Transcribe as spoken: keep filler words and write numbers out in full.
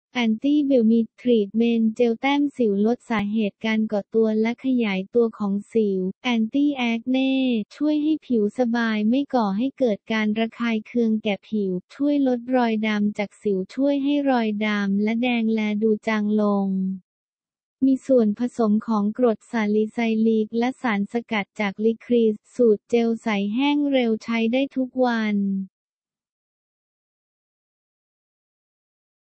แอนตี้บิลมีทรีทเมนต์เจลแต้มสิวลดสาเหตุการก่อตัวและขยายตัวของสิวแอนตี้แอคเน่ช่วยให้ผิวสบายไม่ก่อให้เกิดการระคายเคืองแก่ผิวช่วยลดรอยดำจากสิวช่วยให้รอยดำและแดงแลดูจางลงมีส่วนผสมของกรดซาลิไซลิกและสารสกัดจากลิครีสสูตรเจลใสแห้งเร็วใช้ได้ทุกวัน